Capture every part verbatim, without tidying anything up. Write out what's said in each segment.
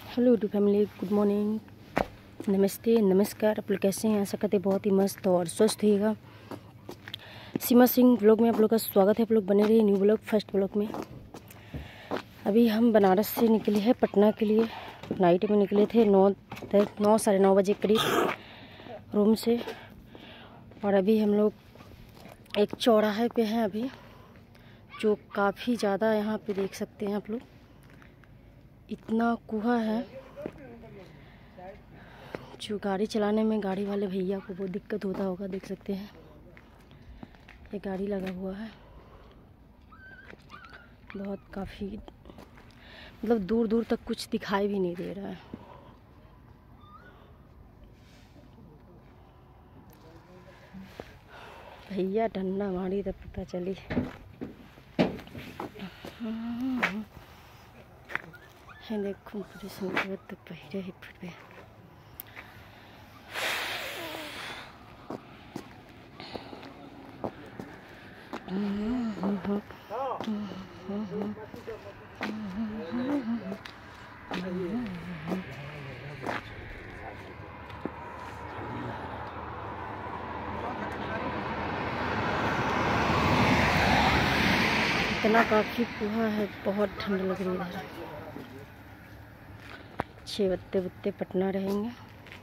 Hello YouTube family, good morning, नमस्ते, नमस्कार। आप लोग कैसे हैं? आशा करते बहुत ही मस्त और स्वस्थ रहिएगा। सीमा सिंह ब्लॉग में आप लोग का स्वागत है। आप लोग बने रहिए न्यू ब्लॉग फर्स्ट ब्लॉग में। अभी हम बनारस से निकले हैं पटना के लिए। नाइट में निकले थे नौ नौ साढ़े नौ बजे करीब रूम से। और अभी हम लोग एक चौराहे पे हैं अभी, जो काफ़ी ज़्यादा यहाँ पे देख सकते हैं आप लोग। इतना कुहा है, जो गाड़ी चलाने में गाड़ी वाले भैया को बहुत दिक्कत होता होगा। देख सकते हैं ये गाड़ी लगा हुआ है, बहुत काफ़ी मतलब दूर दूर तक कुछ दिखाई भी नहीं दे रहा है। भैया डंडा मारी तब पता चली। है देखो पूरे सुंदर तक पहिरे ही फिर इतना काफ़ी कुहा है, बहुत ठंड लग रही है। छः बत्ते बत्ते पटना रहेंगे।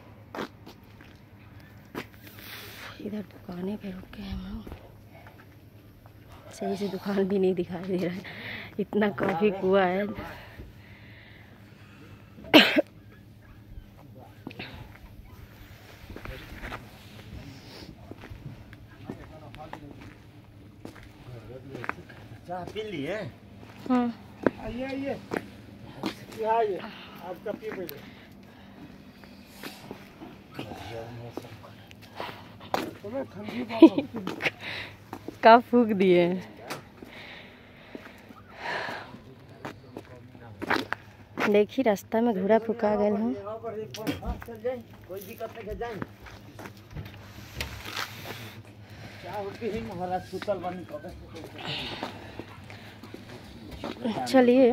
इधर दुकानें पे रुके हैं हम, सही से दुकान भी नहीं दिखाई दे रहा है, इतना काफ़ी कुआ है। चाय पी लिए? हाँ आइए आइए, क्या आइए आपका पी पहले। का फूक दिए। देखी रास्ता में घोड़ा फुका गए हैं। कोई दिक्कत नहीं है, जाएं। चलिए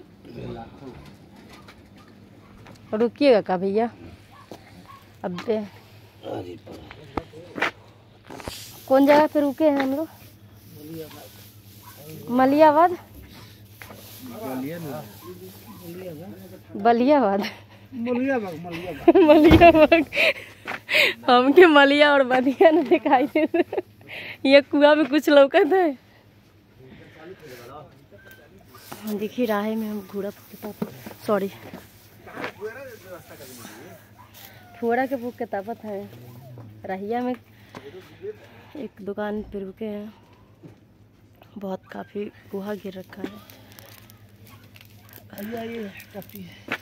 रुकिएगा का भैया? अब कौन जगह पे रुके हैं हम लोग? मलियाबाद बलियाबाद मलियाबाग। हमके मलिया और बलिया न दिखाई दे। ये कुआ में कुछ लौकत है। देखिए राह में हम घोड़ा सॉरी फुहरा के फूक के तापत है। रहिया में एक दुकान पे रुके हैं, बहुत काफ़ी कुहा गिर रखा है। आइए आइए, काफी है।